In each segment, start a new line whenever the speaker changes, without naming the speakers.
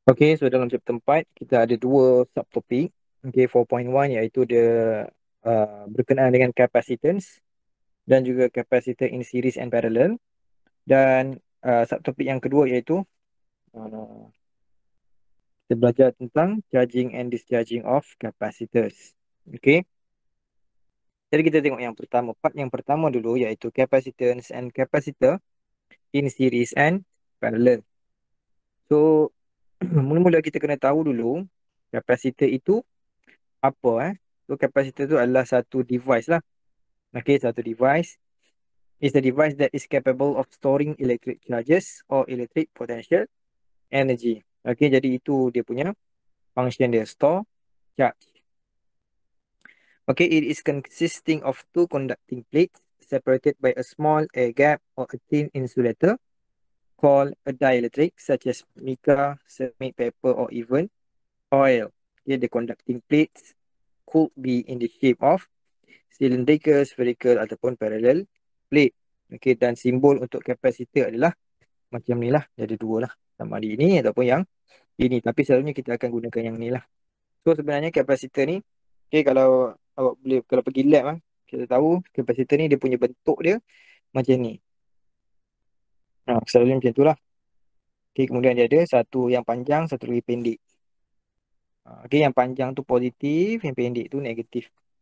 Okey, so dalam chapter 4 kita ada dua subtopik. Okey, 4.1 iaitu dia berkenaan dengan capacitance dan juga capacitor in series and parallel. Dan subtopik yang kedua iaitu uh, kita belajar tentang charging and discharging of capacitors. Okey. Jadi kita tengok yang pertama, part yang pertama dulu iaitu capacitance and capacitor in series and parallel. So mula-mula kita kena tahu dulu capacitor itu apa. So capacitor itu adalah satu device lah. Okay, satu device is the device that is capable of storing electric charges or electric potential energy. Okay, jadi itu dia punya function dia, store charge. Okay, it is consisting of two conducting plates separated by a small air gap or a thin insulator called a dielectric, such as mica, ceramic paper, or even oil. Okay, the conducting plates could be in the shape of cylindrical, spherical ataupun parallel plate. Okay, dan simbol untuk kapasitor adalah macam ni lah. Dia ada dua lah. Sama ada ini ataupun yang ini. Tapi selalunya kita akan gunakan yang ni lah. So sebenarnya kapasitor ni, okay, kalau awak boleh, kalau pergi lab lah, kita tahu kapasitor ni dia punya bentuk dia macam ni. Selalunya macam tu lah. Okay, kemudian dia ada satu yang panjang, satu lagi pendek. Okay, yang panjang tu positif, yang pendek tu negatif.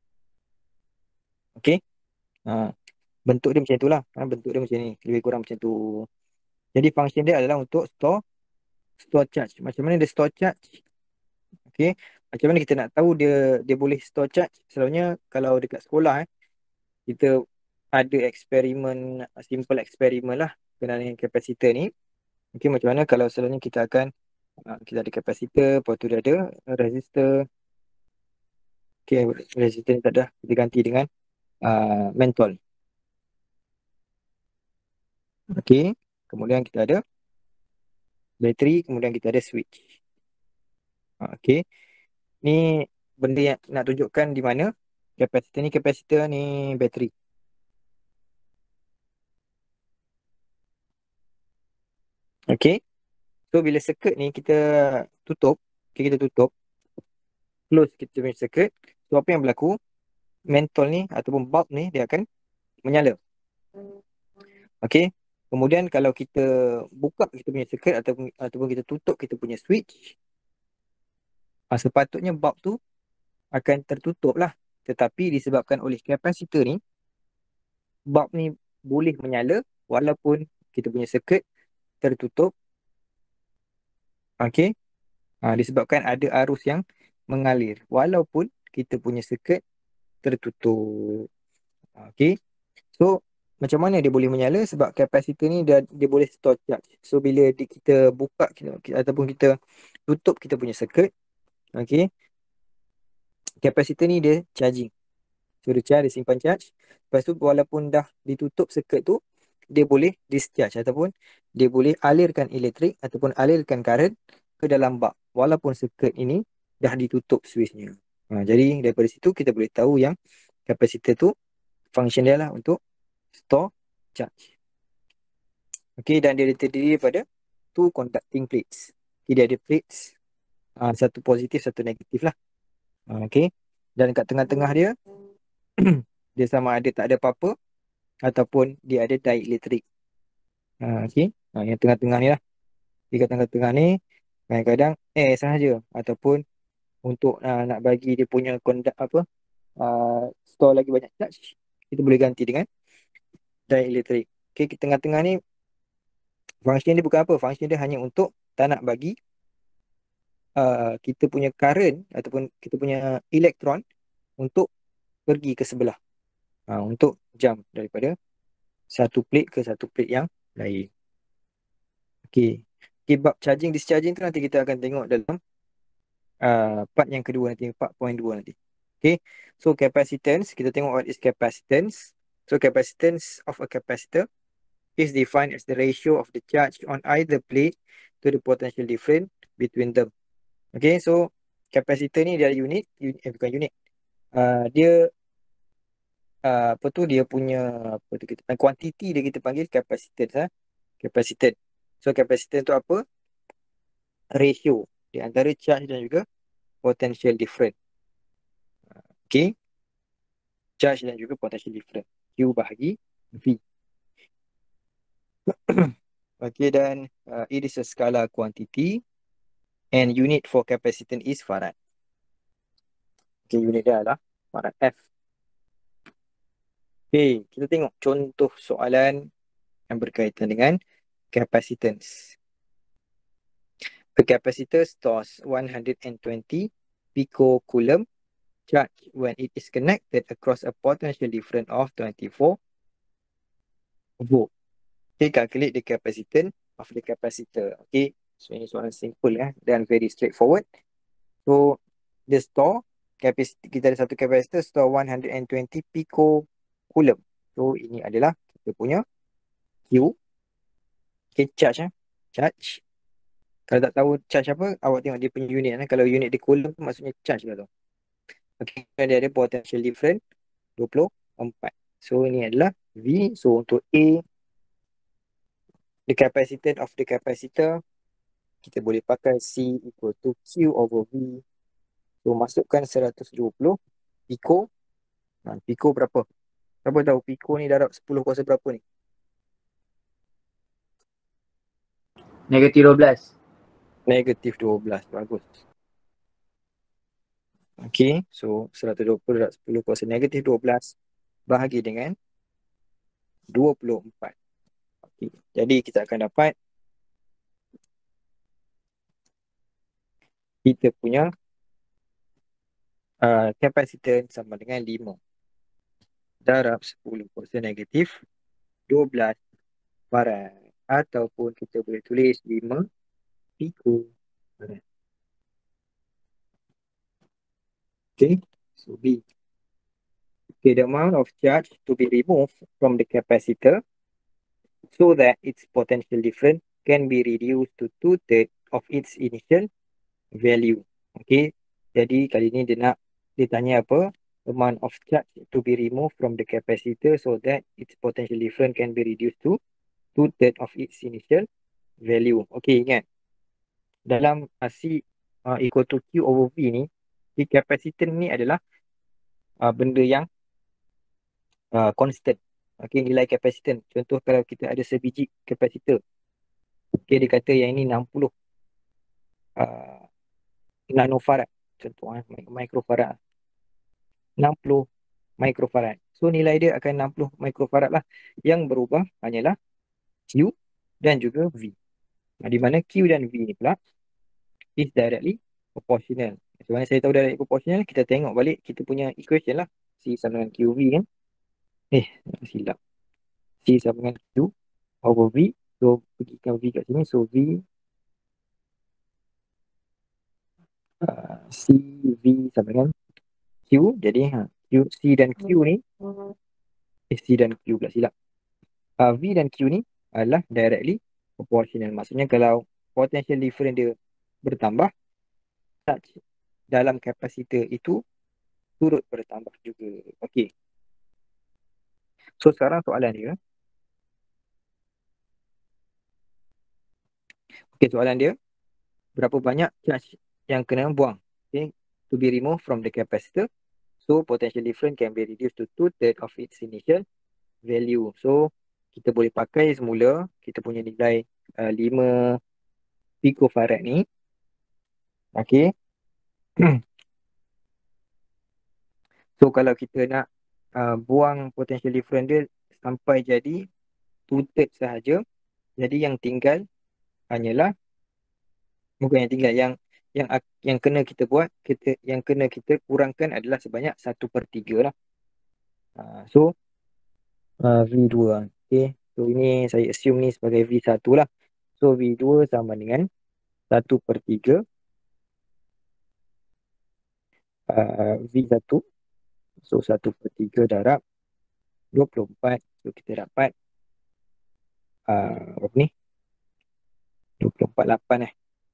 Okay. Bentuk dia macam tu lah. Bentuk dia macam ni. Lebih kurang macam tu. Jadi function dia adalah untuk store charge. Macam mana dia store charge? Okay. Macam mana kita nak tahu dia dia boleh store charge? Selalunya kalau dekat sekolah kita ada eksperimen, simple eksperimen lah berkenaan dengan kapasitor ni. Okay, macam mana kalau selalunya kita akan kita ada kapasitor, lepas tu dia ada resistor. Okay, resistor ni tak ada. Kita ganti dengan mentol. Okay. Kemudian kita ada bateri, kemudian kita ada switch. Okay. Ni benda yang nak tunjukkan di mana kapasitor ni bateri. Okay. So bila circuit ni kita tutup, okay, kita tutup, close kita punya circuit. So apa yang berlaku? Mentol ni ataupun bulb ni dia akan menyala. Okay. Kemudian kalau kita buka kita punya circuit ataupun kita tutup kita punya switch, sepatutnya bulb tu akan tertutup lah. Tetapi disebabkan oleh kapasitor ni, bulb ni boleh menyala walaupun kita punya circuit tertutup. Okay. Disebabkan ada arus yang mengalir walaupun kita punya circuit tertutup. Okay. So macam mana dia boleh menyala? Sebab kapasitor ni dia boleh store charge. So bila kita buka ataupun kita tutup kita punya circuit, okay, kapasitor ni dia charging. So dia charge, dia simpan charge. Lepas tu walaupun dah ditutup circuit tu, dia boleh discharge ataupun dia boleh alirkan elektrik ataupun alirkan current ke dalam bulb walaupun circuit ini dah ditutup switchnya. Jadi daripada situ kita boleh tahu yang kapasitor tu function dia lah untuk store charge. Okay, dan dia terdiri daripada two conducting plates. Okay, dia ada plates, satu positif, satu negatif lah. Okay, dan kat tengah-tengah dia dia sama ada tak ada apa-apa ataupun dia ada dielectric. Okay, yang tengah-tengah ni lah. Di tengah-tengah ni kadang-kadang air sahaja ataupun untuk nak bagi dia punya store lagi banyak charge, kita boleh ganti dengan dielectric. Okay, tengah-tengah ni function dia bukan apa, function dia hanya untuk tak nak bagi kita punya current ataupun kita punya elektron untuk pergi ke sebelah, untuk jump daripada satu plate ke satu plate yang lain. Okay. Okay, bab charging discharging tu nanti kita akan tengok dalam part yang kedua nanti, 4.2 nanti. Okay. So capacitance, kita tengok what is capacitance. So capacitance of a capacitor is defined as the ratio of the charge on either plate to the potential difference between them. Okay, so capacitor ni dia ada bukan unit. Dia apa tu, dia punya apa tu, kita quantity dia kita panggil capacitance. Capacitance. So capacitance tu apa? Ratio. di antara charge dan juga potential difference. Okay, charge dan juga potential difference. Q bahagi V. Okay, dan it is a scalar quantity and unit for capacitance is farad. Okay, unit dia adalah farad F. Okay, kita tengok contoh soalan yang berkaitan dengan capacitance. A capacitor stores 120 picocoulomb charge when it is connected across a potential difference of 24 volt. Okay, calculate the capacitance of the capacitor. Okay, so ini soalan simple dan very straightforward. So, the store, kita ada satu capacitor store 120 picocoulomb. So, ini adalah kita punya Q. Okay, charge. Charge. Kalau tak tahu charge apa, awak tengok dia punya unit. Kalau unit dia coulomb tu maksudnya charge lah tu. Okay, dia ada potential difference 24. So, ini adalah V. So, untuk A, the capacitance of the capacitor, kita boleh pakai C equal to Q over V. So, masukkan 120 pico. Pico berapa? Siapa tahu pico ni darab 10 kuasa berapa ni?
-12.
-12. Bagus. Okay, so 120 darab 10 kuasa -12 bahagi dengan 24. Okay. Jadi kita akan dapat kita punya kapasitor sama dengan 5 darab 10 kuasa -12 farad. Ataupun kita boleh tulis 5 pico farad. Okay, so B. Okay, the amount of charge to be removed from the capacitor so that its potential difference can be reduced to 2/3 of its initial value. Okay, jadi kali ni dia tanya apa? Amount of charge to be removed from the capacitor so that its potential difference can be reduced to 2/3 of its initial value. Okay, ingat. Dalam C equal to Q over V ni, di capacitor ni adalah benda yang constant. Okay, nilai kapasitan. Contoh kalau kita ada sebiji kapasitor. Okay, dia kata yang ini 60 nanofarad. Contoh microfarad. 60 microfarad. So, nilai dia akan 60 microfarad lah. Yang berubah hanyalah Q dan juga V. Di mana Q dan V ni pula is directly proportional. Sebenarnya saya tahu directly proportional, kita tengok balik kita punya equation lah. C sama dengan QV kan. Silap. C sama dengan Q over V. So, pergikan V kat sini. So, V C, V sama dengan Q. Jadi, Q, C dan Q ni C dan Q pula silap. V dan Q ni adalah directly proportional. Maksudnya kalau potential difference dia bertambah, charge dalam kapasitor itu turut bertambah juga. Okey. So, sekarang soalan dia. Okey, soalan dia. Berapa banyak charge yang kena buang? Okay, to be removed from the capacitor. So, potential difference can be reduced to 2/3 of its initial value. So, kita boleh pakai semula kita punya nilai 5 picofarad ni. Okay. So, kalau kita nak buang potential difference dia sampai jadi 2/3 sahaja. Jadi, yang tinggal hanyalah, bukan yang tinggal, yang kena kita buat, yang kena kita kurangkan adalah sebanyak 1/3 lah. So, V2. Okay. So, ini saya assume ni sebagai V1 lah. So, V2 sama dengan 1/3 V1. So, 1/3 darab 24. So, kita dapat berapa ni? 24, 8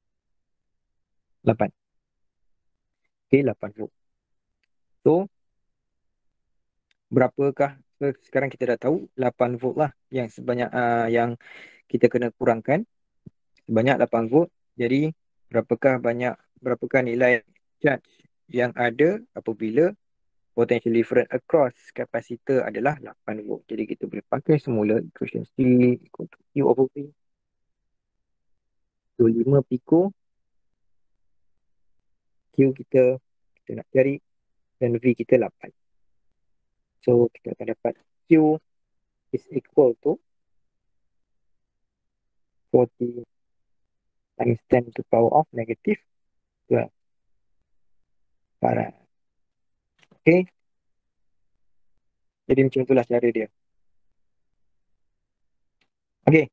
8. Okay, 8 volt. So, berapakah? Sekarang kita dah tahu 8 volt lah yang sebanyak yang kita kena kurangkan. Sebanyak 8 volt. Jadi, berapakah nilai charge yang ada apabila potential difference across capacitor adalah 8 volt. Jadi kita boleh pakai semula equation C equal to Q over V. So 5 pico Q kita nak cari, dan V kita 8. So kita akan dapat Q is equal to 40 times 10 to power of negative 12 farad. Okay, jadi macam itulah cara dia. Okay,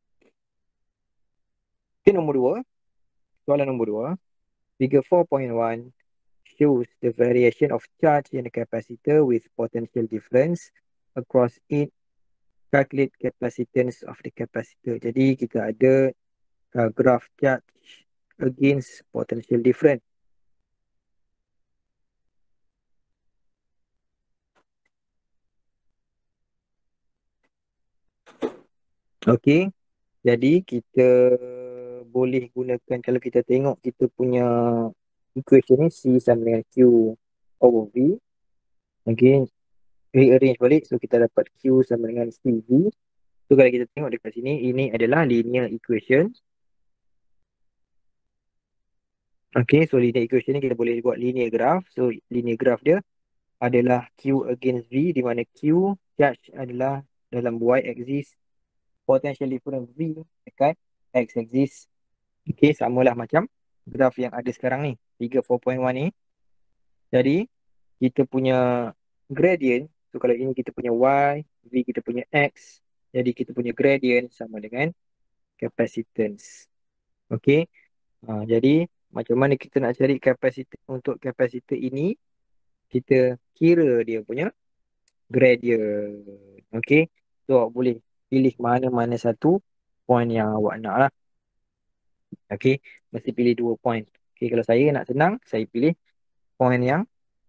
nombor 2, soalan nombor 2, figure 4.1 shows the variation of charge in the capacitor with potential difference across it. Calculate capacitance of the capacitor. Jadi kita ada graph charge against potential difference. Okey, jadi kita boleh gunakan, kalau kita tengok kita punya equation ni, C sama dengan Q over V. Okey, rearrange balik, so kita dapat Q sama dengan CV. So kalau kita tengok dekat sini, ini adalah linear equation. Okey, so linear equation ni kita boleh buat linear graph. So linear graph dia adalah Q against V, di mana Q charge adalah dalam Y axis, potential difference V dekat X axis. Okey, samalah macam graf yang ada sekarang ni, figure 4.1 ni. Jadi kita punya gradient, so kalau ini kita punya Y, V kita punya X, jadi kita punya gradient sama dengan capacitance. Okey, jadi macam mana kita nak cari kapasitor untuk kapasitor ini? Kita kira dia punya gradient. Okey, so awak boleh pilih mana-mana satu point yang awak nak lah. Okey, mesti pilih 2 point. Okey, kalau saya nak senang, saya pilih point yang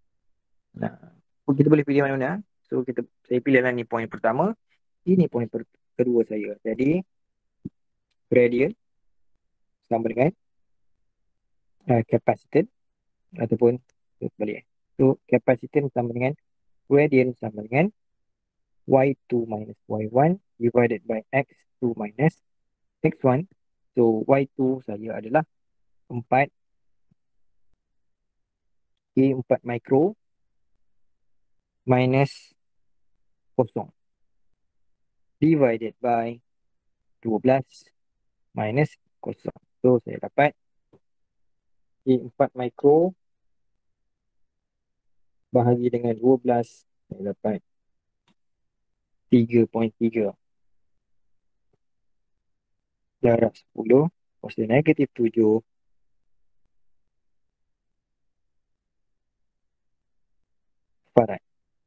kita boleh pilih mana-mana. So saya pilihlah ni point pertama, ini point kedua saya. Jadi gradient sama dengan capacitance, ataupun balik. So capacitance sama dengan gradient sama dengan Y2 minus Y1 divided by X2 minus X1. So Y2 saya adalah 4, 4 mikro minus 0 divided by 12 minus 0. So saya dapat 4 mikro bahagi dengan 12, saya dapat 3.3 darab 10 kuasa negatif 7 farad.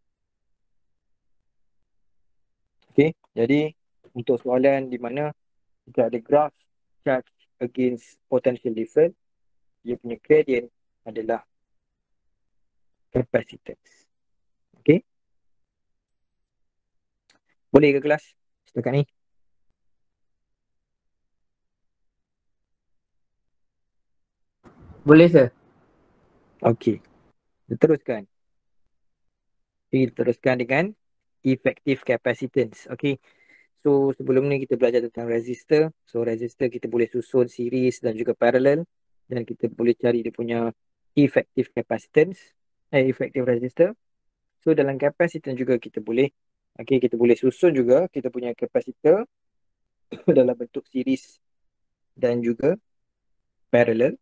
Okey, jadi untuk soalan di mana kita ada graph charge against potential difference, dia punya gradient adalah capacitance. Okey, boleh ke kelas setakat ni?
Boleh, sir.
Okey, kita teruskan. Kita teruskan dengan effective capacitance. Okey, so sebelum ni kita belajar tentang resistor. So resistor kita boleh susun series dan juga parallel, dan kita boleh cari dia punya effective capacitance, effective resistor. So dalam capacitance juga kita boleh, kita boleh susun juga kita punya capacitor dalam bentuk series dan juga parallel.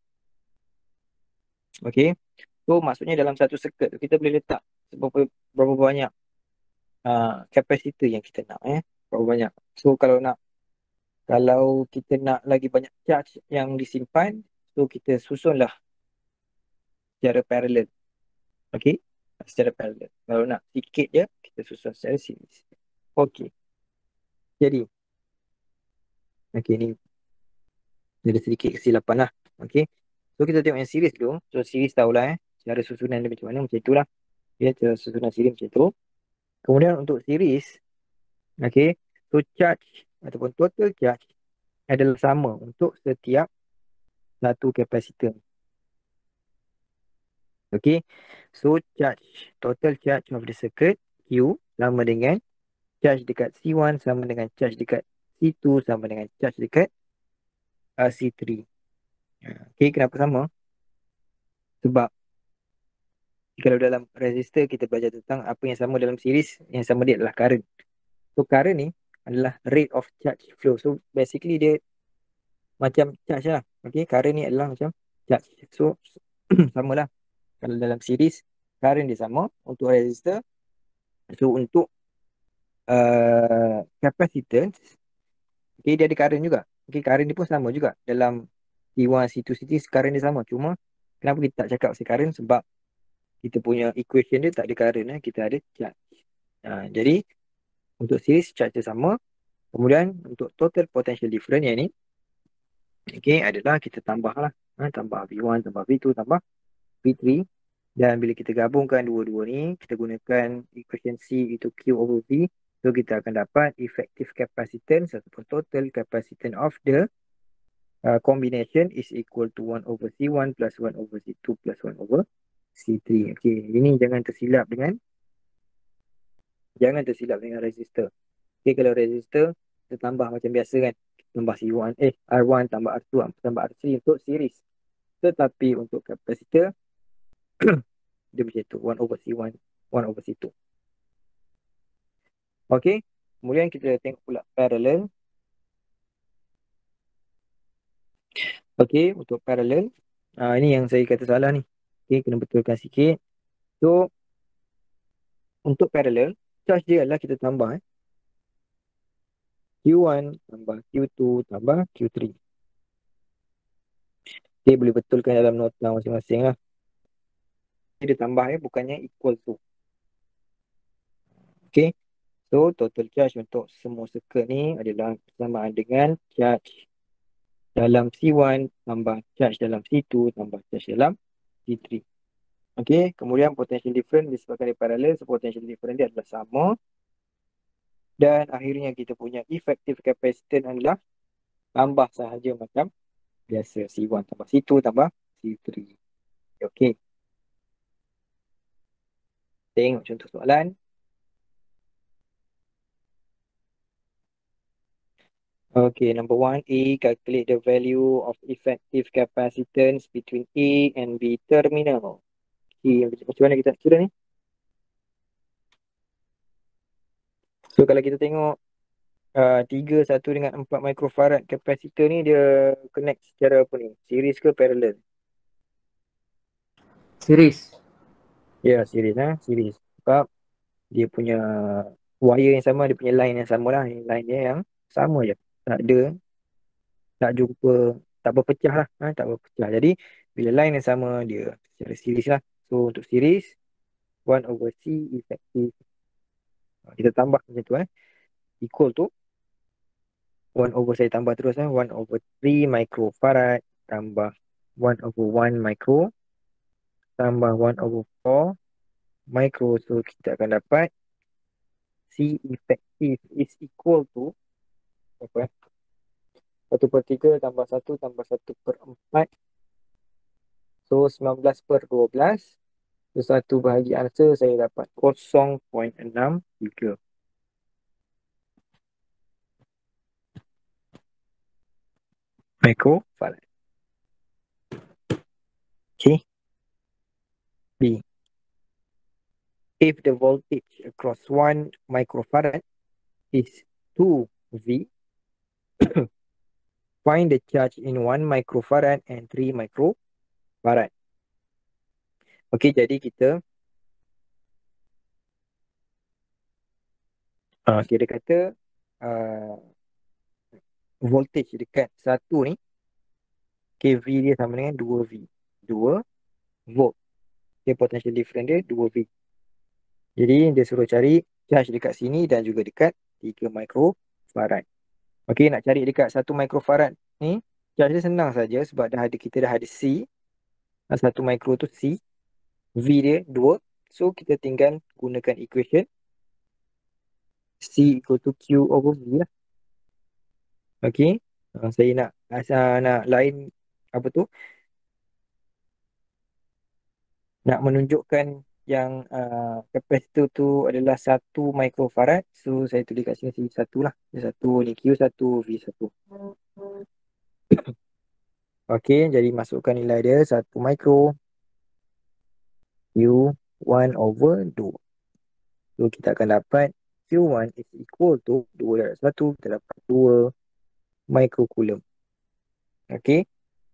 Okey, so maksudnya dalam satu circuit tu kita boleh letak berapa banyak capacitor yang kita nak, berapa banyak. So kalau kita nak lagi banyak charge yang disimpan, so kita susunlah secara parallel. Okey, secara parallel. Kalau nak sikit je, kita susun secara series. Okey, jadi ni ada sedikit kesilapan lah. Okey, so kita tengok yang series dulu. So series tahulah cara susunan dia macam mana, macam itulah. Cara susunan series macam tu. Kemudian untuk series, okey, so charge ataupun total charge adalah sama untuk setiap satu kapasitor. Okay. So total charge of the circuit Q sama dengan charge dekat C1 sama dengan charge dekat C2 sama dengan charge dekat C3. Okay, kenapa sama? Sebab kalau dalam resistor kita belajar tentang apa yang sama dalam series, yang sama dia adalah current. So current ni adalah rate of charge flow. So basically dia macam charge lah. Okay, current ni adalah macam charge. So sama lah. Kalau dalam series, current dia sama untuk resistor. So untuk capacitance, okay, dia ada current juga. Okay, current dia pun sama juga. Dalam C1, C2, C3, current dia sama. Cuma kenapa kita tak cakap pasal current? Sebab kita punya equation dia tak ada current. Kita ada charge. Jadi untuk series, charge dia sama. Kemudian untuk total potential difference yang ni, okay, adalah kita tambah lah. Tambah V1, tambah V2, tambah V3. Dan bila kita gabungkan dua-dua ni, kita gunakan equation C itu Q over V. So kita akan dapat effective capacitance ataupun total capacitance of the combination is equal to 1 over C1 plus 1 over C2 plus 1 over C3. Okay, ini jangan tersilap dengan resistor. Okay, kalau resistor kita tambah macam biasa kan. Tambah C1, R1 tambah R2 tambah R3 untuk series. Tetapi untuk kapasitor dia macam tu, 1 over C1, 1 over C2. Okay, kemudian kita tengok pula parallel. Okay, untuk parallel, ini yang saya kata salah ni. Okay, kena betulkan sikit. So, untuk parallel, charge dia adalah kita tambah Q1 tambah Q2 tambah Q3. Okay, boleh betulkan dalam nota masing-masing lah. Dia tambah bukannya equal to. Okay, so total charge untuk semua circuit ni adalah bersamaan dengan charge dalam C1 tambah charge dalam C2 tambah charge dalam C3. Okay, kemudian potential difference disebabkan dia parallel, so potential difference dia adalah sama. Dan akhirnya kita punya effective capacitance adalah tambah sahaja macam biasa, C1 tambah C2 tambah C3. Okay, tengok contoh soalan. Okay, number 1A, calculate the value of effective capacitance between A and B terminal. Okay, macam mana kita nak kira ni? So kalau kita tengok 3, 1 dengan 4 microfarad capacitor ni dia connect secara apa ni? Series ke parallel?
Series.
Ya, series series. Sebab dia punya wire yang sama, dia punya line yang sama lah. Line dia yang sama je. Tak ada, tak jumpa, tak berpecah lah. Tak berpecah. Jadi, bila line yang sama, dia secara series lah. So, untuk series, 1 over C effective. Kita tambah macam tu equal to 1 over, saya tambah terus 1 over 3 microfarad tambah 1 over 1 micro tambah 1 over 4 micro. So, kita akan dapat C effective is equal to apa 1 per 3 tambah 1 tambah 1 per 4. So 19 per 12. So 1 bahagi answer saya dapat 0.63 microfarad. Okay. B. If the voltage across 1 microfarad is 2V, find the charge in 1 microfarad and 3 microfarad. Okay, jadi kita kita kata voltage dekat 1 ni, KV dia sama dengan 2V. 2 volt. Okay, potential difference dia 2V. Jadi dia suruh cari charge dekat sini dan juga dekat 3 microfarad. Okay, nak cari dekat 1 microfarad ni, charge dia senang saja sebab kita dah ada C. 1 micro tu C. V dia 2. So kita tinggal gunakan equation C equal to Q over V lah. Okay. Saya nak lain apa tu, nak menunjukkan yang kapasitor tu adalah 1 microfarad. So saya tulis kat sini satu lah. Satu ni Q1, V1. Okey, jadi masukkan nilai dia 1 micro, Q1/2. So kita akan dapat Q1 is equal to 2 darab 1, kita dapat 2 microcoulomb. Okey.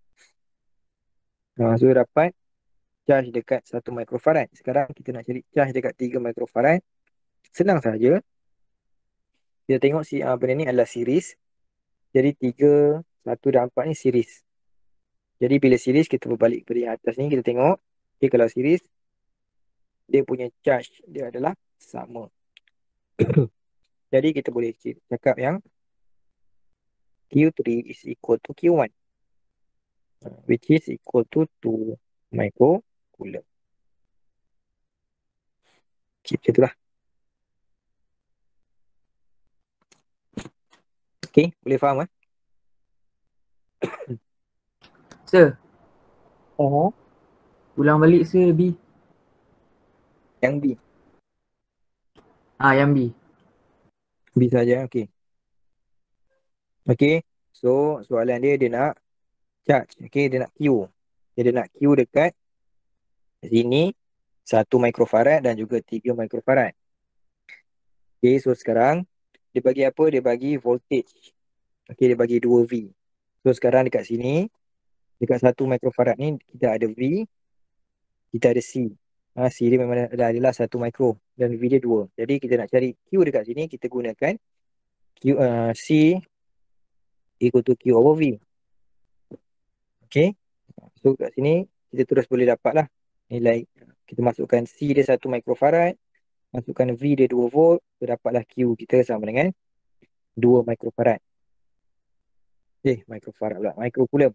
So dapat charge dekat 1 microfarad. Sekarang kita nak cari charge dekat 3 microfarad. Senang saja. Kita tengok si benda ni adalah series. Jadi 3, 1 dan 4 ni series. Jadi bila series, kita berbalik pada yang atas ni, kita tengok. Okay, kalau series, dia punya charge dia adalah sama. Jadi kita boleh cakap yang Q3 is equal to Q1, which is equal to 2 microcoulomb. Okay, macam itulah. Okay, boleh faham kan?
Sir,
Oh.
ulang balik sir B.
Yang B.
Yang B.
B saja, okay. Okay, so soalan dia nak charge. Okay, dia nak Q. Dia nak Q dekat sini 1 microfarad dan juga 3 microfarad. Okay, so sekarang dia bagi apa? Dia bagi voltage. Okay, dia bagi 2V. So sekarang dekat sini, dekat 1 microfarad ni, kita ada V, kita ada C. C dia memang adalah 1 micro dan V dia 2. Jadi kita nak cari Q dekat sini, kita gunakan C equal to Q over V. Okay, so kat sini kita terus boleh dapat lah nilai. Kita masukkan C dia 1 microfarad, masukkan V dia 2 volt, kita dapatlah Q kita sama dengan 2 microfarad. Microfarad pula, microcoulomb.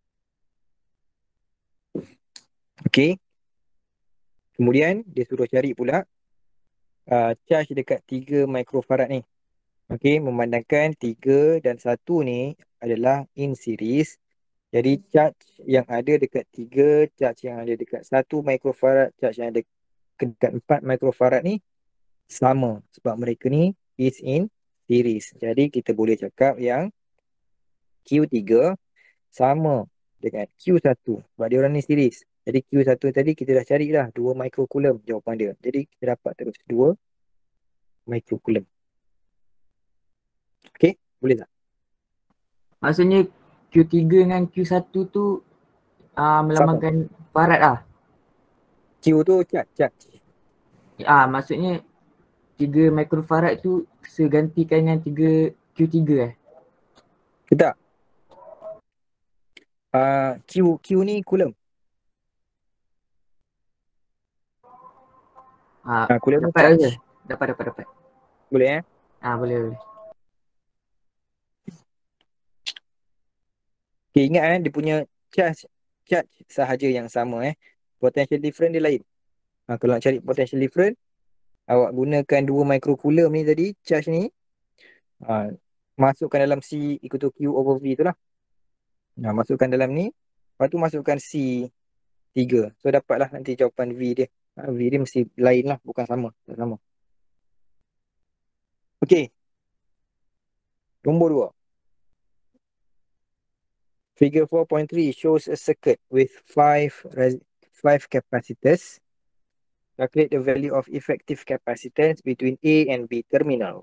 Okay, kemudian dia suruh cari pula charge dekat 3 microfarad ni. Okay, memandangkan 3 dan 1 ni adalah in series. Jadi charge yang ada dekat 3, charge yang ada dekat 1 microfarad, charge yang ada dekat 4 microfarad ni sama. Sebab mereka ni is in series. Jadi kita boleh cakap yang Q3 sama dengan Q1. Sebab dia orang ni series. Jadi Q1 tadi kita dah cari dah 2 microcoulomb jawapan dia. Jadi kita dapat terus 2 microcoulomb. Okay, boleh tak?
Maksudnya Q3 dengan Q1 tu melambangkan farad lah.
Q tu charge.
Maksudnya 3 microfarad tu segantikan dengan 3 Q3
Tak. Q ni coulomb. Coulomb ni
dapat
charge.
aja. Dapat.
Boleh
Boleh.
Okay, ingat dia punya charge sahaja yang sama Potential difference dia lain. Kalau nak cari potential difference, awak gunakan 2 microcoulomb ni tadi, charge ni. Masukkan dalam C equal to Q over V tu lah. Masukkan dalam ni. Lepas tu masukkan C3. So dapatlah nanti jawapan V dia. V dia mesti lain lah, bukan sama. Tak sama. Okay. Nombor 2. Figure 4.3 shows a circuit with 5 capacitors. Calculate the value of effective capacitance between A and B terminal.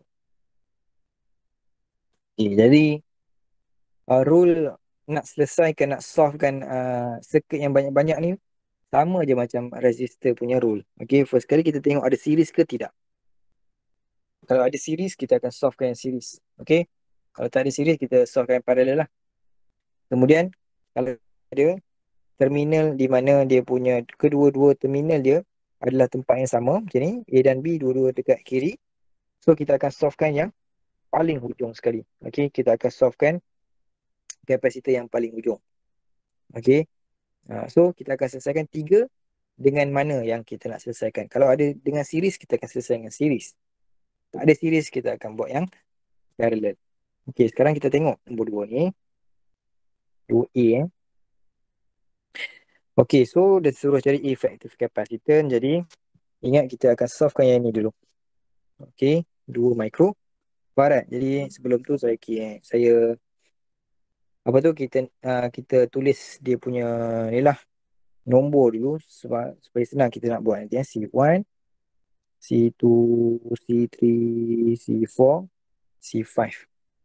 Okay, jadi rule nak selesaikan, nak solvekan circuit yang banyak-banyak ni sama je macam resistor punya rule. Okay, first kali kita tengok ada series ke tidak. Kalau ada series, kita akan solvekan yang series. Okay, kalau tak ada series, kita solvekan yang parallel lah. Kemudian, kalau ada terminal di mana dia punya kedua-dua terminal dia adalah tempat yang sama, macam ni, A dan B dua-dua dekat kiri. So, kita akan solvekan yang paling hujung sekali. Okay, kita akan solvekan kapasitor yang paling hujung. Okay, so kita akan selesaikan 3 dengan mana yang kita nak selesaikan. Kalau ada dengan series, kita akan selesaikan dengan series. Tak ada series, kita akan buat yang parallel. Okay, sekarang kita tengok nombor 2 ni. 2A Okay, so dia suruh cari effective capacitance. Jadi ingat kita akan solvekan yang ini dulu. Okay, 2 microfarad. Jadi sebelum tu saya apa tu kita tulis dia punya ni lah nombor dulu sebab supaya senang kita nak buat nanti C1, C2, C3, C4, C5.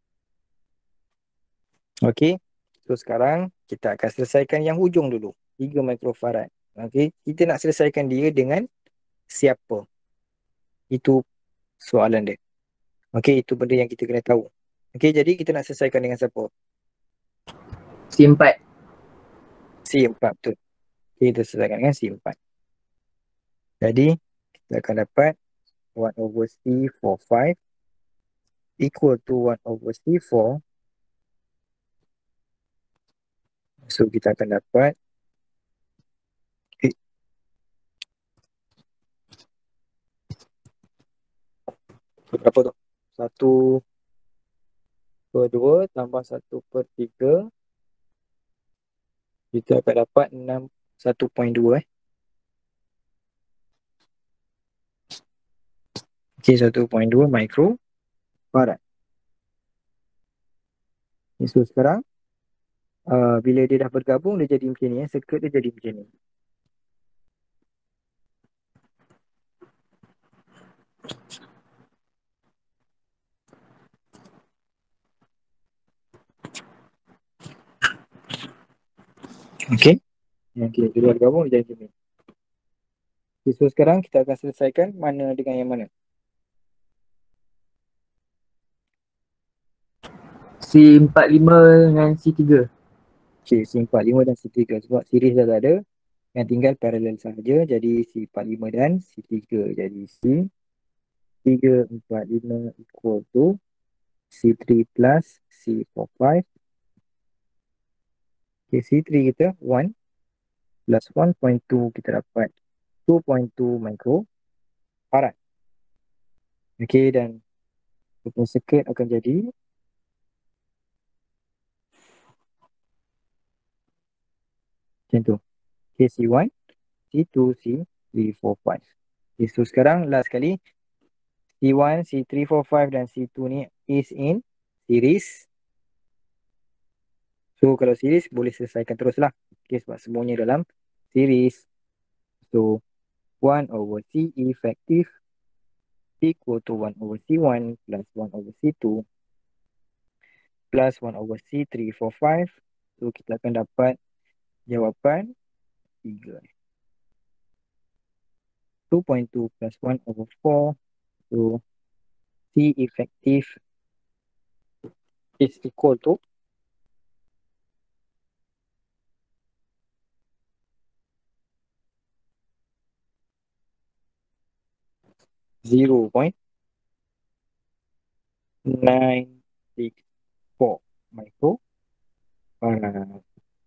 Okey. So sekarang kita akan selesaikan yang hujung dulu. 3 microfarad. Okey, kita nak selesaikan dia dengan siapa? Itu soalan dia. Okey, itu benda yang kita kena tahu. Okey, jadi kita nak selesaikan dengan siapa?
C4.
C4 betul. Okay, kita selesaikan dengan C4. Jadi kita akan dapat 1 over C45 equal to 1 over C4. So kita akan dapat berapa tu? 1/2 tambah 1/3. Kita akan dapat 1.2 Okay, 1.2 microfarad. So sekarang bila dia dah bergabung dia jadi macam ni, circuit dia jadi macam ni. Okay. Okay, dia dah bergabung dia jadi macam ni. Okay, so sekarang kita akan selesaikan mana dengan yang mana?
C45 dengan C3.
Okay, C45 dan C3 sebab series dah tak ada. Yang tinggal parallel sahaja. Jadi C45 dan C3. Jadi C345 equal to C3 plus C45. Okay, C3 kita 1 plus 1.2 kita dapat 2.2 microfarad. Okay, dan open circuit akan jadi macam tu. Okay, C1, C2, C3, 4, 5. Okay, so sekarang last kali C1, C3, 4, 5 dan C2 ni is in series. So kalau series boleh selesaikan terus lah. Okay, sebab semuanya dalam series. So 1 over C effective equal to 1 over C1 plus 1 over C2 plus 1 over C3, 4, 5. So kita akan dapat jawapan 3. 2.2 plus 1 over 4. So C effective is equal to 0.964 microfarad.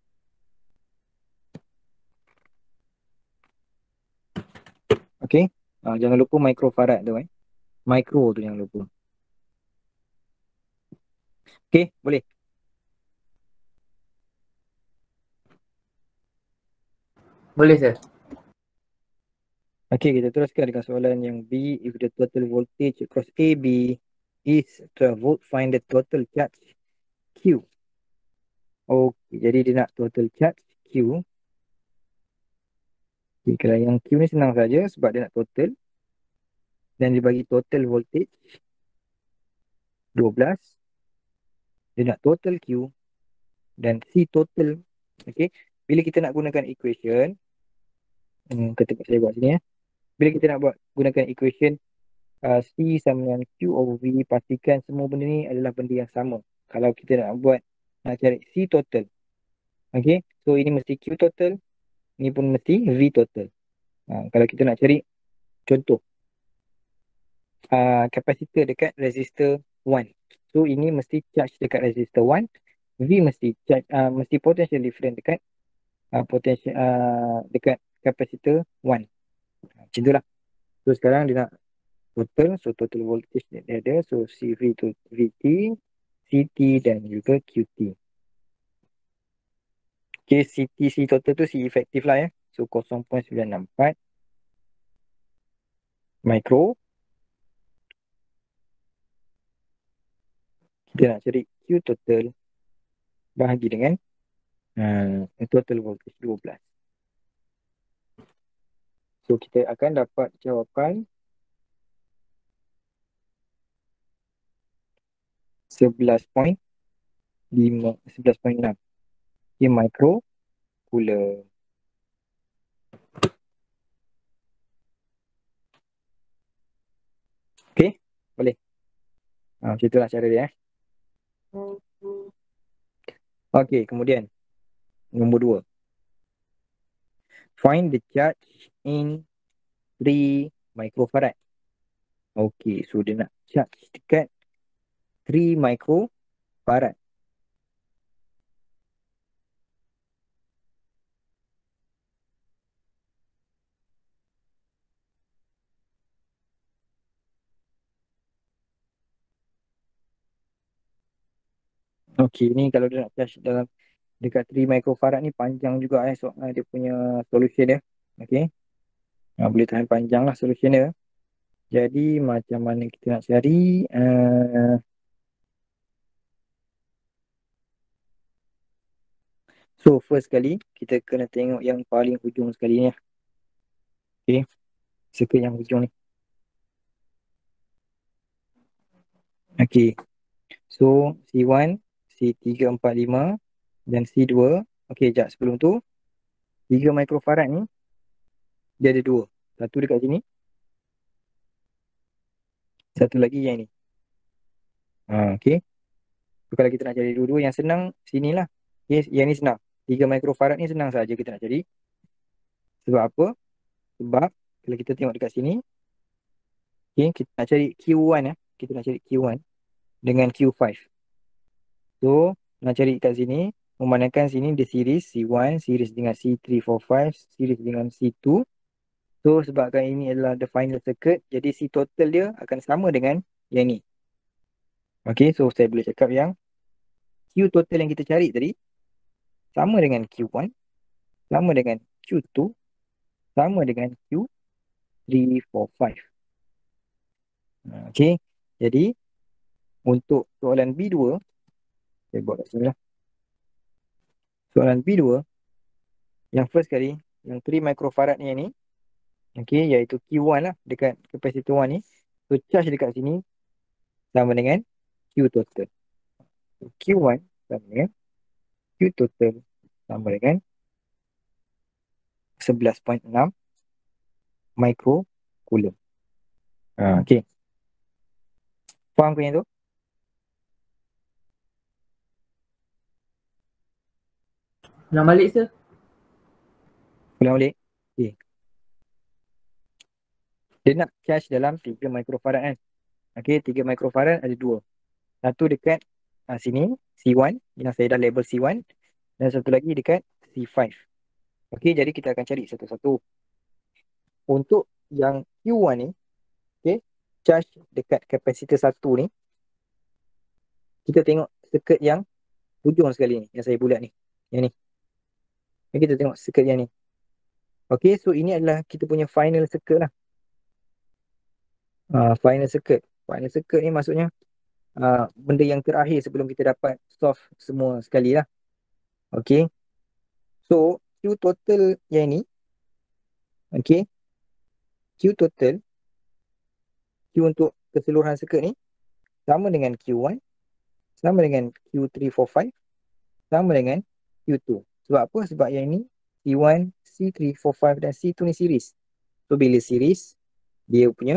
Okay. Jangan lupa microfarad tu Micro tu jangan lupa. Okay, boleh.
Boleh sir.
Okay, kita teruskan dengan soalan yang B. If the total voltage across AB is 12 volt, find the total charge Q. Okay, jadi dia nak total charge Q. Okay, kalau yang Q ni senang saja sebab dia nak total. Dan dia bagi total voltage 12. Dia nak total Q. Dan C total. Okay, bila kita nak gunakan equation. Saya buat sini Bila kita nak gunakan equation C sama dengan Q over V, pastikan semua benda ni adalah benda yang sama. Kalau kita nak cari C total. Okay, so ini mesti Q total. Ini pun mesti V total. Kalau kita nak cari contoh kapasitor dekat resistor 1. So ini mesti charge dekat resistor 1. V mesti charge, mesti potential difference dekat potential dekat kapasitor 1. Macam itulah. So sekarang dia nak total. So total voltage dia ada. So CV tu VT, CT dan juga QT. Okay, C total tu C efektif lah ya. So 0.964 mikro. Kita nak cari Q total bahagi dengan total voltage 12. So kita akan dapat jawapan 11.6 mikro coulomb. Okay, boleh. Macam itulah cara dia. Okay, kemudian nombor 2. Find the charge in 3 microfarad. Okay, so dia nak charge dekat 3 microfarad. Okay, ni kalau dia nak charge dalam dekat 3 microfarad ni panjang juga so, dia punya solution dia. Okay, boleh tahan panjang lah solution dia. Jadi macam mana kita nak cari so first kali kita kena tengok yang paling hujung sekali ni. Okay, circle yang hujung ni. Okay, so C1, C345 dan C2. Okay, sekejap sebelum tu 3 microfarad ni dia ada 2. Satu dekat sini, satu lagi yang ni. Okay, so kalau kita nak cari dua-dua yang senang sinilah. Okay, yang ni senang. 3 microfarad ni senang saja kita nak cari. Sebab apa? Sebab kalau kita tengok dekat sini, okay, kita nak cari Q1 kita nak cari Q1 dengan Q5. So nak cari kat sini, memandangkan sini dia series C1, series dengan C345, series dengan C2. So sebabkan ini adalah the final circuit, jadi C total dia akan sama dengan yang ni. Okay, so saya boleh cakap yang Q total yang kita cari tadi sama dengan Q1, sama dengan Q2, sama dengan Q345. Okay, jadi untuk soalan B2, saya buat kat sini lah. Soalan B2, yang first kali, yang 3 microfarad ni, okay, iaitu Q1 lah dekat kapasitor 1 ni. So charge dekat sini sama dengan Q total. So, Q1 sama dengan Q total sama dengan 11.6 mikro coulomb. Okay, faham ke yang tu?
Ulang balik sir.
Ulang balik. Okay, dia nak charge dalam 3 microfarad kan. Okay, 3 microfarad ada 2. Satu dekat sini, C1, yang saya dah label C1. Dan satu lagi dekat C5. Okay, jadi kita akan cari satu-satu. Untuk yang Q1 ni, okay, charge dekat kapasitor 1 ni, kita tengok circuit yang hujung sekali ni, yang saya bulat ni. Yang ni. Okay, kita tengok circuit yang ni. Okay, so ini adalah kita punya final circuit lah. Final circuit. Final circuit ni maksudnya benda yang terakhir sebelum kita dapat solve semua sekali lah. Okay. So, Q total yang ni, okay, Q total, Q untuk keseluruhan circuit ni, sama dengan Q1, sama dengan Q345, sama dengan Q2. Sebab apa? Sebab yang ni C1, C345 dan C2 ni series. So, bila series, dia punya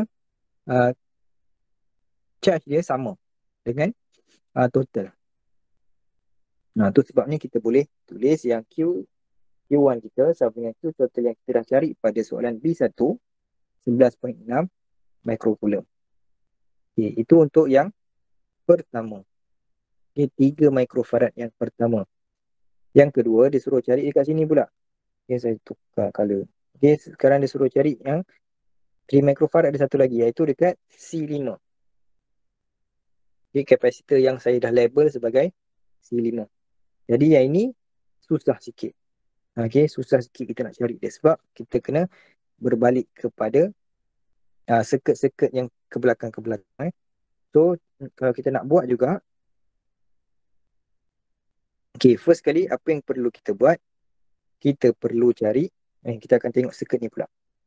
charge dia sama dengan total. Tu sebabnya kita boleh tulis yang Q1 kita sama dengan Q total yang kita dah cari pada soalan B1, 11.6 mikrocoulomb. Okay, itu untuk yang pertama. Okay, 3 microfarad yang pertama. Yang kedua, dia suruh cari dekat sini pula. Okay, saya tukar color. Okay, sekarang dia suruh cari yang 3 microfarad ada satu lagi, iaitu dekat C5. Okay, kapasitor yang saya dah label sebagai C5. Jadi yang ini susah sikit. Okey, susah sikit kita nak cari dia sebab kita kena berbalik kepada circuit-circuit yang ke belakang. So, kalau kita nak buat juga, first kali apa yang perlu kita buat, kita perlu cari, kita akan tengok circuit ni pula.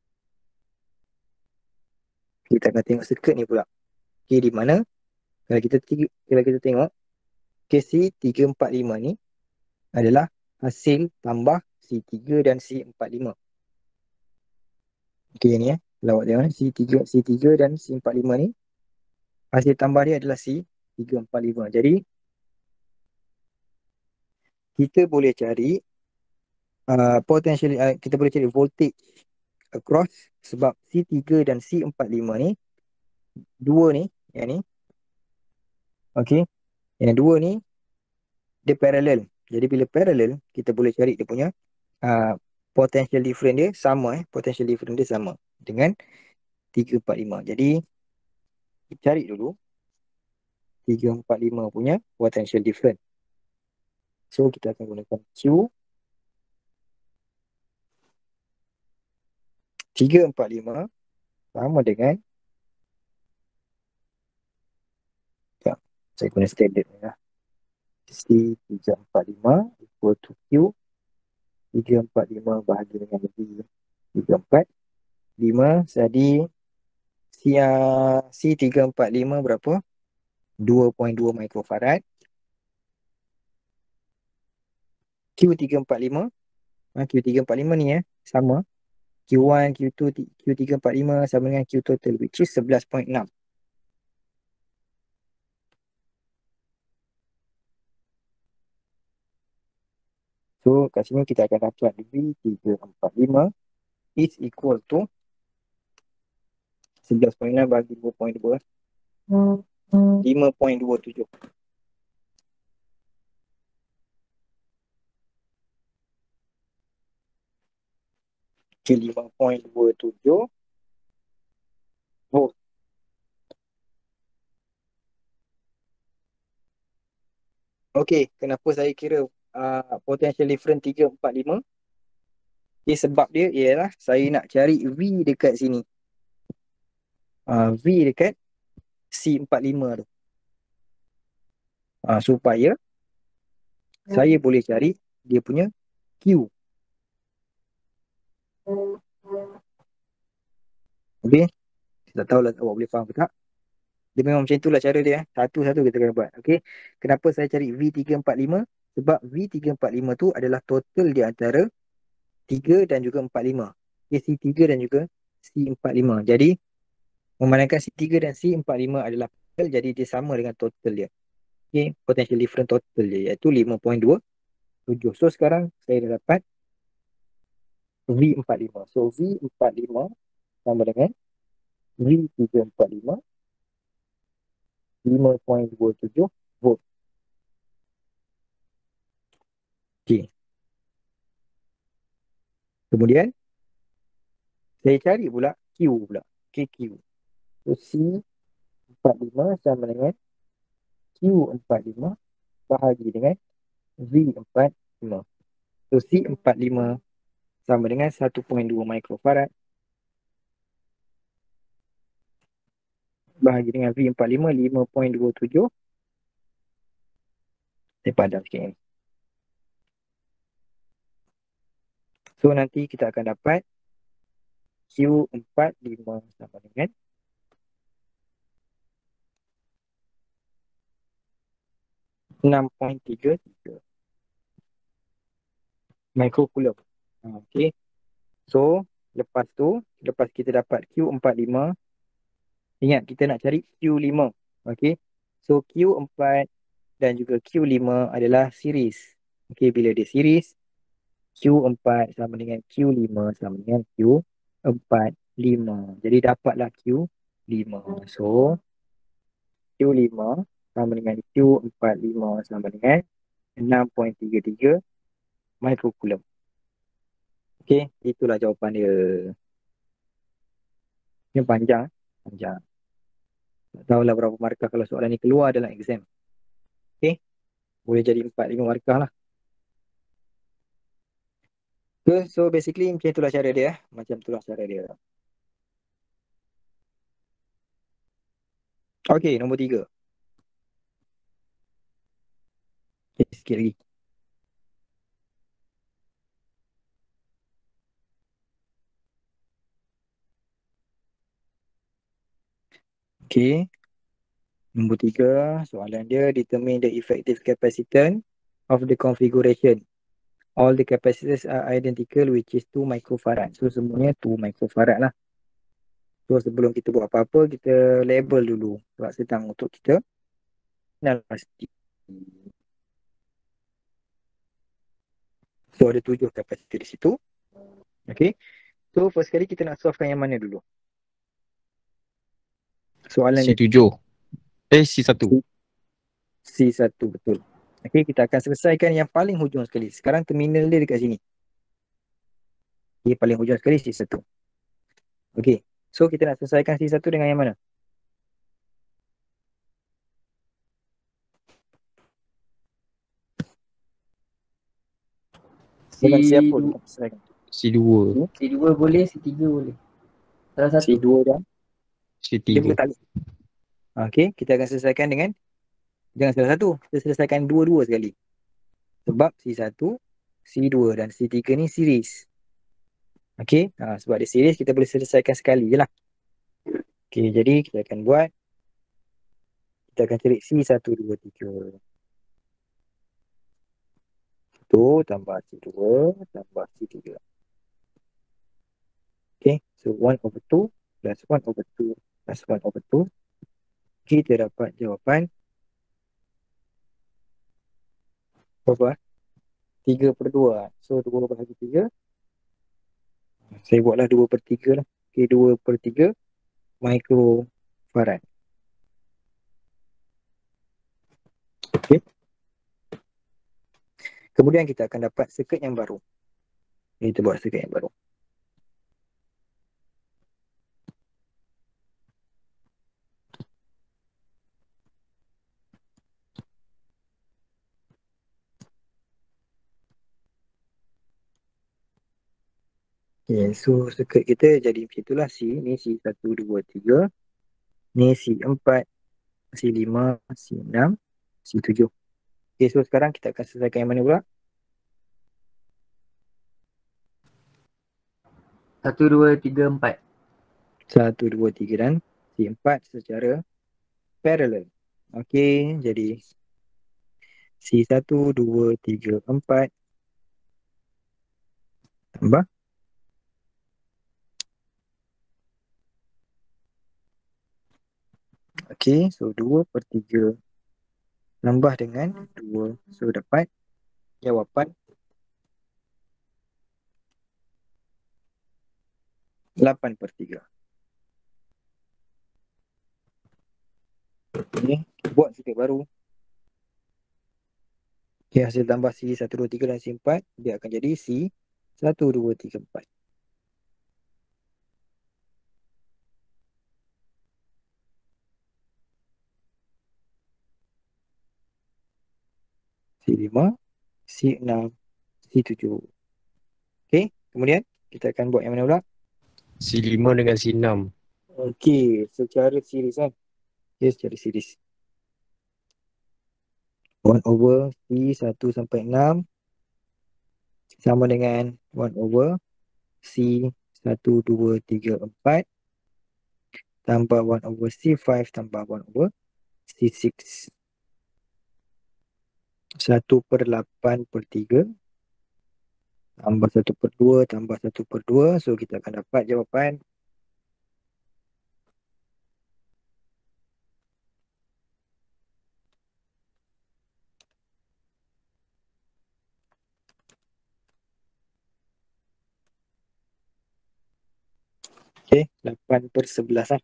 Kita akan tengok circuit ni pula. Di mana, kalau kita tengok, C345 ni adalah hasil tambah C3 dan C45. Ni kalau awak tengok C3 dan C45 ni, hasil tambah dia adalah C345. Jadi, kita boleh cari kita boleh cari voltage across sebab C3 dan C45 ni, dua ni, yang ni, yang dua ni dia parallel. Jadi bila parallel, kita boleh cari dia punya potential difference dia sama potential difference dia sama dengan 345. Jadi kita cari dulu 345 punya potential difference. So kita akan gunakan Q 345 sama dengan, saya guna standard ni lah, C345 equal to Q 345 bahagi dengan V 345. Jadi C345 berapa? 2.2 microfarad. Q345 ni sama Q1, Q2, Q345 sama dengan Q total, which is 11.6. So kat sini kita akan dapat V345 is equal to 11.6 bagi 2.2, 5.27. Okay, 5.27 volt. Okay, kenapa saya kira potential difference 345? Sebab dia ialah saya nak cari V dekat sini. V dekat C45 tu. Supaya saya boleh cari dia punya Q. Okay, tak tahulah awak boleh faham ke tak. Dia memang macam itulah cara dia. Satu-satu kita kena buat. Okay, kenapa saya cari V345? Sebab V345 tu adalah total di antara 3 dan juga 45. C3 dan juga C45. Jadi memandangkan C3 dan C45 adalah total, jadi dia sama dengan total dia. Okay, potential difference total dia iaitu 5.27. So sekarang saya dah dapat V45. So V45 sama dengan V345 5.27 volt. Okay. Kemudian saya cari pula Q pula. Okay, Q. So C45 sama dengan Q45 bahagi dengan V45. So C45 sama dengan 1.2 microfarad bahagi dengan V45 5.27. Saya padam sikit ni. So nanti kita akan dapat Q45 sama dengan 6.33 microcoulomb. Okay. So lepas kita dapat Q45, ingat kita nak cari Q5. Okay. So Q4 dan juga Q5 adalah series. Okay, bila dia series, Q4 sama dengan Q5 sama dengan Q45. Jadi dapatlah Q5. So Q5 sama dengan Q45 sama dengan 6.33 microcoulomb. Okay, itulah jawapan dia. Ini panjang. Tak tahulah berapa markah kalau soalan ni keluar dalam exam. Okay, boleh jadi 4-5 markah lah. So basically macam itulah cara dia. Macam itulah cara dia. Okay, nombor 3. Okay, sikit lagi. Okay, nombor 3. Soalan dia, determine the effective capacitance of the configuration. All the capacitors are identical, which is 2 microfarad. So semuanya 2 microfarad lah. So sebelum kita buat apa-apa, kita label dulu. Sebab sedang untuk kita kenal pasti. So ada 7 kapasitor di situ. Okay. So first kali kita nak solvekan yang mana dulu? Soalan dia
C7. C1.
C1, betul. Okay, kita akan selesaikan yang paling hujung sekali. Sekarang terminal dia dekat sini. Okay, paling hujung sekali C1. Okay. So kita nak selesaikan C1 dengan yang mana? Dengan siapa kita selesaikan?
C2.
C2 boleh, C3 boleh. Salah satu.
C2 dan
C3.
dia boleh tak? Okay, kita akan selesaikan dengan jangan salah satu. Kita selesaikan dua-dua sekali. Sebab C1, C2 dan C3 ni series. Okay, sebab dia series kita boleh selesaikan sekali je lah. Okay, jadi kita akan buat. Kita akan cari C1, 2, 3. 1 tambah C2 tambah C3. Okay, so 1 over 2 plus 1 over 2 plus 1 over 2. Kita dapat jawapan berapa? 3/2. So 2 bahagi 3. Saya buatlah 2/3 lah. Okay, 2/3 microfarad. Okay. Kemudian kita akan dapat circuit yang baru. Kita buat circuit yang baru. Okay, so circuit kita jadi macam itulah. Ni C1, 2, 3. Ni C4, C5, C6, C7. Okay, so sekarang kita akan selesaikan yang mana pula?
1, 2, 3, 4.
1, 2, 3 dan C4 secara parallel. Okay, jadi C1, 2, 3, 4 tambah okay, so 2/3 tambah dengan 2. So dapat jawapan 8/3. Okay, buat sikit baru. Okay, hasil tambah C1, 2, 3 dan C4 dia akan jadi C1, 2, 3, 4. C5, C6, C7. Okay, kemudian kita akan buat yang mana pula?
C5 dengan C6.
Okay, secara series kan. Okay, secara series. 1 over C1 sampai 6 sama dengan 1 over C1, 2, 3, 4 tambah 1 over C5 tambah 1 over C6. 1/8/3 tambah 1/2 tambah 1/2. So kita akan dapat jawapan okay, 8/11 lah.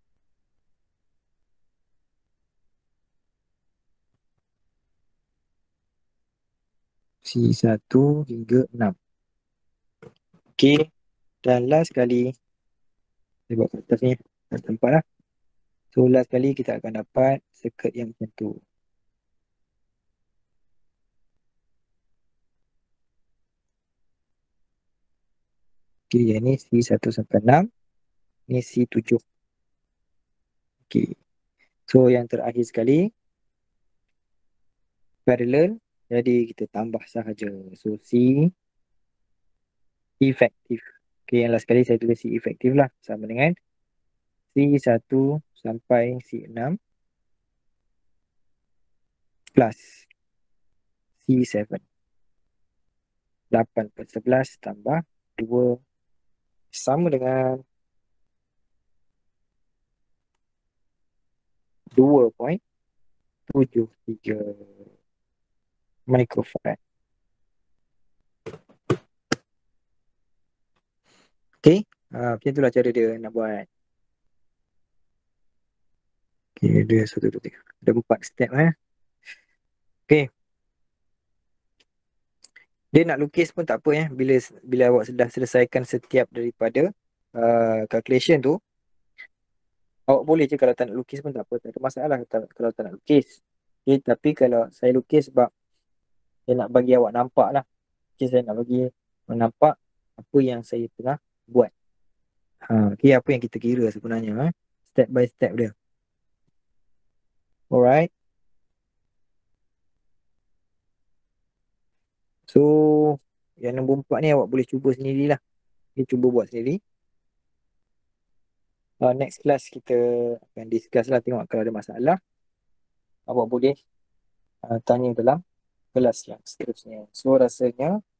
C1 hingga 6. Okay, dan last kali saya buat kat atas ni, tak tempat lah. So last kali kita akan dapat circuit yang macam tu. Okay, yang ni C1 sampai 6. Ni C7. Okay. So yang terakhir sekali parallel. Jadi kita tambah sahaja. So C efektif. Okay, yang last sekali saya tulis C efektif lah. Sama dengan C1 sampai C6 plus C7. 8 per 11 tambah 2 sama dengan 2.73 microfarad. Okay, macam itulah cara dia nak buat. Okay, dia 1, 2, 3. Ada 4 step Okay. Dia nak lukis pun tak apa bila awak sudah selesaikan setiap daripada calculation tu, awak boleh je kalau tak nak lukis pun tak apa, tak ada masalah kalau tak nak lukis. Okay, tapi kalau saya lukis sebab saya nak bagi awak nampak lah. Okay, saya nak bagi nampak apa yang saya tengah buat. Okay, apa yang kita kira sebenarnya step by step dia. Alright. So yang nombor 4 ni awak boleh cuba sendirilah. Okay, cuba buat sendiri. Next class kita akan discuss lah, tengok kalau ada masalah awak boleh tanya dalam kelas yang seterusnya. So rasanya